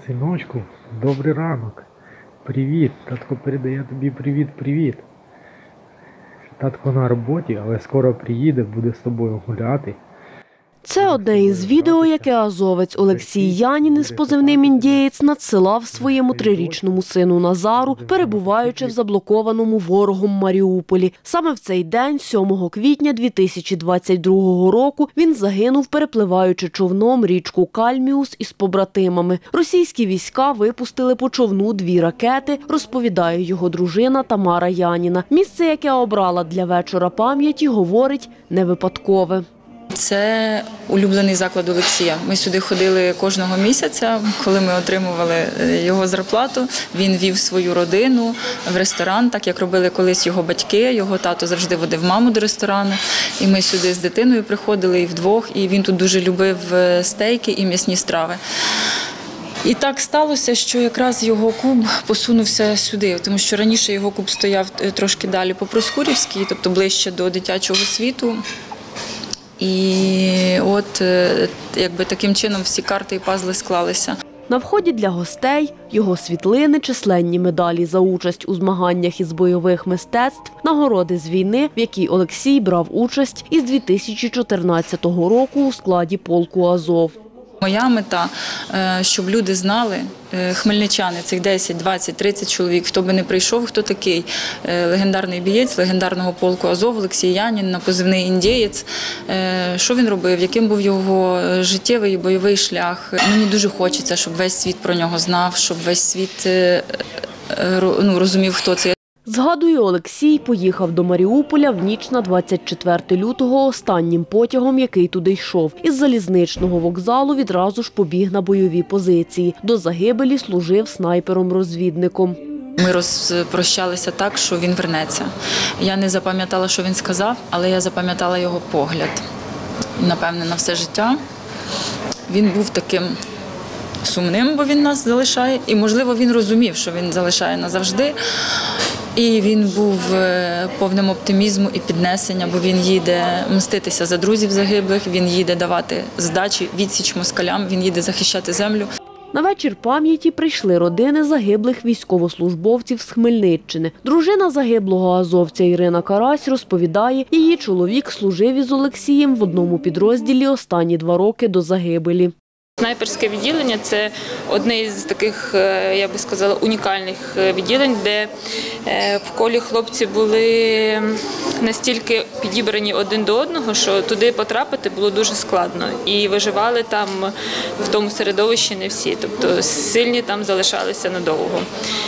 Синочку, добрий ранок. Привіт. Татко передає тобі привіт. Татко на роботі, але скоро приїде, буде з тобою гуляти. Це одне із відео, яке азовець Олексій Янін із позивним «Індієць» надсилав своєму 3-річному сину Назару, перебуваючи в заблокованому ворогом Маріуполі. Саме в цей день, 7 квітня 2022 року, він загинув, перепливаючи човном річку Кальміус із побратимами. Російські війська випустили по човну 2 ракети, розповідає його дружина Тамара Яніна. Місце, яке обрала для вечора пам'яті, говорить, не випадкове. Це улюблений заклад Олексія. Ми сюди ходили кожного місяця, коли ми отримували його зарплату. Він вів свою родину в ресторан, так як робили колись його батьки. Його тато завжди водив маму до ресторану. І ми сюди з дитиною приходили і вдвох. І він тут дуже любив стейки і м'ясні страви. І так сталося, що якраз його куб посунувся сюди, тому що раніше його куб стояв трошки далі по Проскурівській, тобто ближче до дитячого світу. І от якби таким чином всі карти і пазли склалися. На вході для гостей його світлини, численні медалі за участь у змаганнях із бойових мистецтв, нагороди з війни, в якій Олексій брав участь із 2014 року у складі полку «Азов». Моя мета, щоб люди знали, хмельничани, цих 10, 20, 30 чоловік, хто би не прийшов, хто такий легендарний бієць легендарного полку «Азов» Олексій Янін, на позивний «Індієць», що він робив, яким був його життєвий і бойовий шлях. Мені дуже хочеться, щоб весь світ про нього знав, щоб весь світ розумів, хто це. Згадує, Олексій поїхав до Маріуполя в ніч на 24 лютого останнім потягом, який туди йшов. Із залізничного вокзалу відразу ж побіг на бойові позиції. До загибелі служив снайпером-розвідником. Ми розпрощалися так, що він вернеться. Я не запам'ятала, що він сказав, але я запам'ятала його погляд. Напевне, на все життя він був таким сумним, бо він нас залишає. І, можливо, він розумів, що він залишає назавжди. І він був повним оптимізму і піднесення, бо він їде мститися за друзів загиблих, він їде давати здачі, відсіч москалям, він їде захищати землю. На вечір пам'яті прийшли родини загиблих військовослужбовців з Хмельниччини. Дружина загиблого азовця Ірина Карась розповідає, її чоловік служив із Олексієм в одному підрозділі останні 2 роки до загибелі. Снайперське відділення – це одне із таких, я би сказала, унікальних відділень, де в колі хлопці були настільки підібрані один до одного, що туди потрапити було дуже складно. І виживали там в тому середовищі не всі, тобто сильні там залишалися надовго.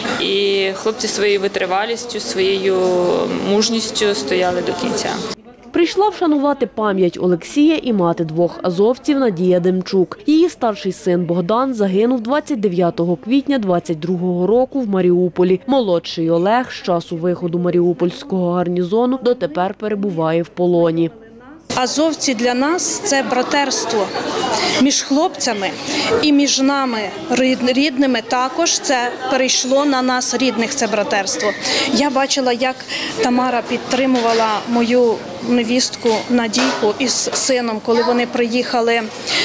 І хлопці своєю витривалістю, своєю мужністю стояли до кінця. Прийшла вшанувати пам'ять Олексія і мати 2 азовців Надія Демчук. Її старший син Богдан загинув 29 квітня 2022 року в Маріуполі. Молодший Олег з часу виходу Маріупольського гарнізону дотепер перебуває в полоні. Азовці для нас – це братерство між хлопцями і між нами рідними також. Це перейшло на нас рідних, це братерство. Я бачила, як Тамара підтримувала мою невістку Надійку із сином, коли вони приїхали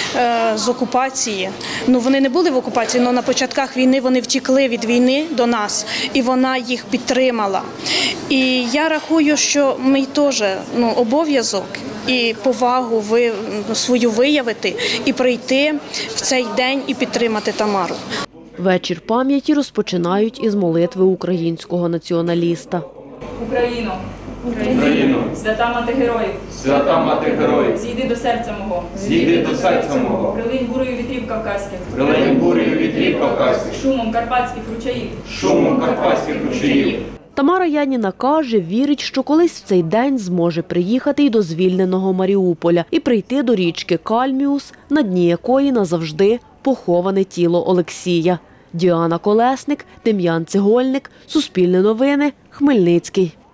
з окупації. Ну, вони не були в окупації, але на початках війни вони втекли від війни до нас, і вона їх підтримала. І я рахую, що мій теж обов'язок і повагу свою виявити, і прийти в цей день і підтримати Тамару. Вечір пам'яті розпочинають із молитви українського націоналіста. Україно! Україно! Свята мати героїв! Свята мати героїв! Зійди до серця мого! Зійди до серця мого! Прилинь бурею вітрів кавказьких! Прилинь бурею вітрів кавказьких! Шумом карпатських ручаїв! Шумом карпатських ручаїв! Тамара Яніна каже, вірить, що колись в цей день зможе приїхати й до звільненого Маріуполя і прийти до річки Кальміус, на дні якої назавжди поховане тіло Олексія. Діана Колесник, Дем'ян Цегольник, Суспільне новини, Хмельницький.